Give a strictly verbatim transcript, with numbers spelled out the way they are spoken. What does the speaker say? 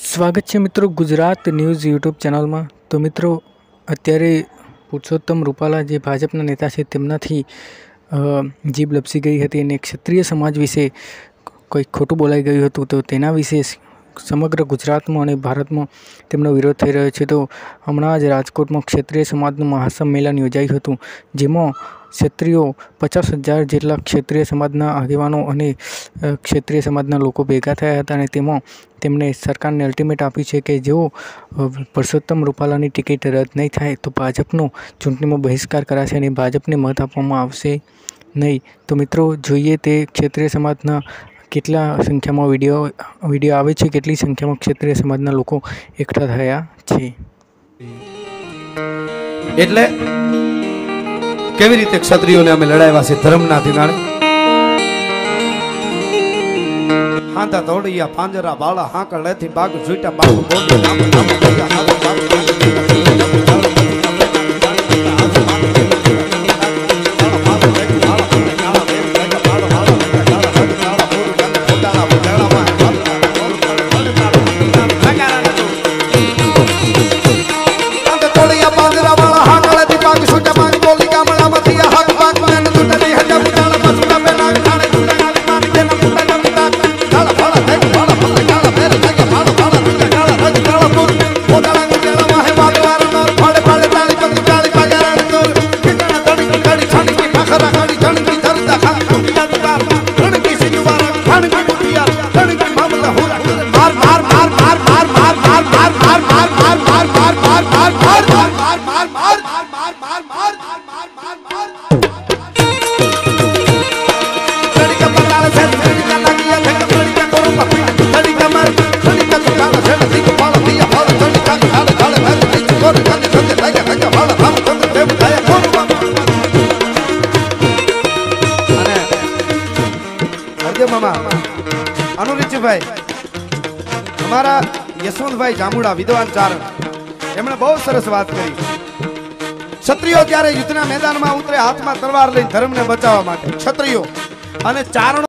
સ્વાગત છે મિત્રો ગુજરાત ન્યૂઝ યુટ્યુબ ચેનલમાં। તો મિત્રો અત્યારે પુરુષોત્તમ રૂપાલા જે ભાજપના નેતા છે તેમનાથી જીભ લપસી ગઈ હતી અને ક્ષત્રિય સમાજ વિશે કંઈક ખોટું બોલાઈ ગયું હતું, તો તેના વિશે સમગ્ર ગુજરાતમાં અને ભારતમાં તેમનો વિરોધ થઈ રહ્યો છે। તો હમણાં જ રાજકોટમાં ક્ષત્રિય સમાજનું મહાસંમેલન યોજાયું હતું, જેમાં ક્ષત્રિયો પચાસ હજાર જેટલા ક્ષત્રિય સમાજના આગેવાનો અને ક્ષત્રિય સમાજના લોકો ભેગા થયા હતા અને તેમાં તેમણે સરકારને અલ્ટિમેટ આપ્યું છે કે જો પુરુષોત્તમ રૂપાલાની ટિકિટ રદ નહીં થાય તો ભાજપનો ચૂંટણીમાં બહિષ્કાર કરાશે અને ભાજપને મત આપવામાં આવશે નહીં। તો મિત્રો જોઈએ તે ક્ષત્રિય સમાજના કેટલા સંખ્યામાં વિડીયો વિડીયો આવે છે, કેટલી સંખ્યામાં ક્ષત્રિય સમાજના લોકો એકઠા થયા છે। એટલે કેવી રીતે ક્ષત્રિયોને અમે લડાવ્યા છે ધર્મના ધિરાણે। હાંતા તોડિયા પાંજરા બાળા હાંકળ લેથી બાગ ઝૂટા બાગ બોલી નામ નામ કયા હાથ બાગ अनुरुचिभाई हमारा यशवंतभाई जामुड़ा विद्वान चारण एमणे बहुत सरस बात करी। क्षत्रियो त्यारे युद्धना मैदान में उतरे हाथ में तलवार लईने धर्म ने बचाववा माटे क्षत्रियो अने चारण